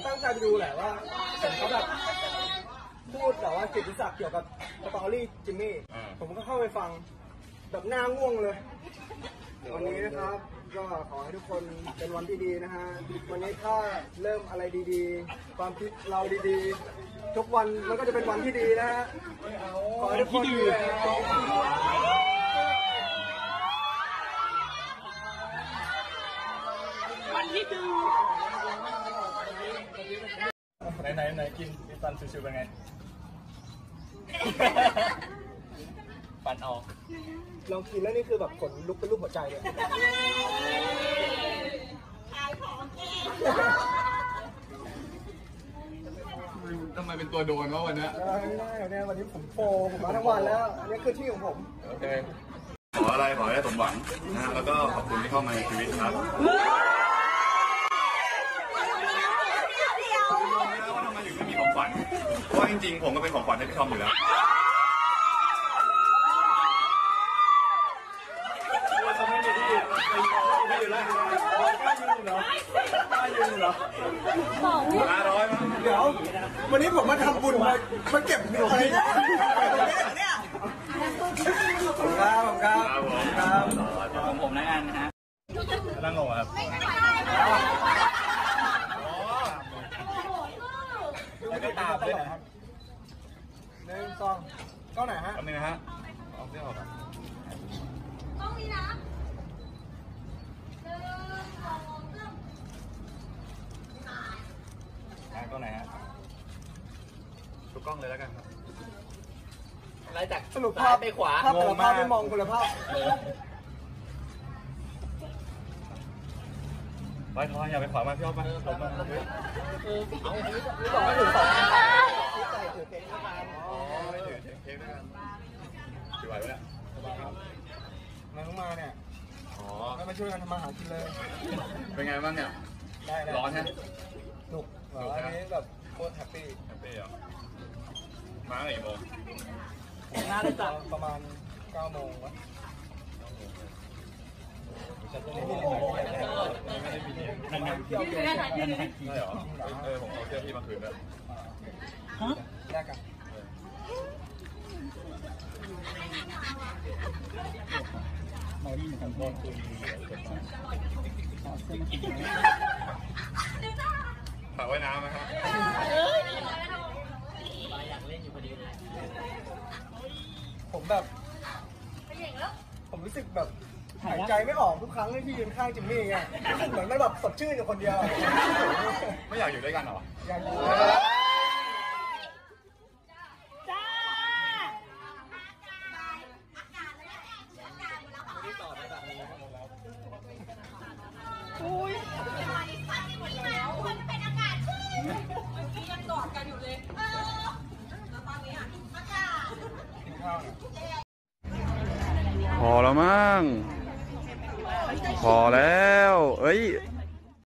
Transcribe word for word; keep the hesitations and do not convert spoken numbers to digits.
ตั้งใจไปดูแหละว่าเห็นเขาแบบพูดแต่ว่ากิตติศักดิ์เกี่ยวกับสตอรี่จิมมี่ผมก็เข้าไปฟังแบบหน้าง่วงเลยวันนี้นะครับก็ขอให้ทุกคนเป็นวันที่ดีนะฮะวันนี้ถ้าเริ่มอะไรดีๆความคิดเราดีๆทุกวันมันก็จะเป็นวันที่ดีนะฮะขอให้ทุกคนดีวันที่ดีไหนไหนไหนกินมีฟันชิวๆเป็นไงฟันออกลองกินแล้วนี่คือแบบขนลุกเป็นรูปหัวใจเลยทำไมเป็นตัวโดนวะวันนี้ไม่ได้เนี่ยวันนี้ผมโฟผมมาทั้งวันแล้วอันนี้คือที่ของผมโอเคขออะไรขอให้สมหวังนะแล้วก็ขอบคุณที่เข้ามาในชีวิตครับว่าทำไมถึงไม่มีของขวัญเพราะจริงๆผมก็เป็นของขวัญให้พี่ทอมอยู่แล้วไม่อยู่แล้วกล้ายืนเหรอกล้ายืนเหรอห้าร้อยมั้งเดี๋ยววันนี้ผมมาทำบุญมามาเก็บเงินอะไรเนี่ยผมครับผมครับผมครับของผมแล้วกันนะฮะนั่งลงครับแล้วก็ตามด้วยนะครับหนึ่งสองก้อนไหนฮะก้อนนี้นะฮะออกเรื่องออกครับต้องมีนะก้อนไหนฮะทุกกล้องเลยแล้วกันครับไล่จากสรุปภาพไปขวาภาพคนละภาพไม่มองคนละภาพไปทอยอย่าไปขวามาพี่อ้อมไปผมมาเอาบอกว่าถึงสองถือเค้กด้วยกันอ๋อไม่ถือเค้กด้วยกันถือไหวไหมเนี่ยมาเข้ามาเนี่ยอ๋อให้มาช่วยกันทำมาหากินเลยเป็นไงบ้างเนี่ยร้อนฮะหนุกอันนี้แบบโคตรแฮปปี้แฮปปี้เหรอมากี่โมงน่าจะจัดประมาณเก้าโมงวะไม่ได้มีนั่นไงใช่เหรอเออผมเอาเสื้อพี่มาคืนแล้วฮะแลกกันมาดีเหมือนกันพ่อคุยฝากไว้น้ำไหมครับอยากเล่นอยู่พอดีเลยผมแบบผมรู้สึกแบบหายใจไม่ออกทุกครั้งที่พี่ยืนข้างจิมมี่ไงเหมือนไม่แบบสดชื่นอยู่คนเดียวไม่อยากอยู่ด้วยกันหรออยากอยู่จ้าอุ้ยคนเป็นอากาศชื่นเมื่อกี้ยังกอดกันอยู่เลยเออแล้วตอนนี้อ่ะอากาศกินข้าวพอแล้วมั้งพอแล้วเอ้ย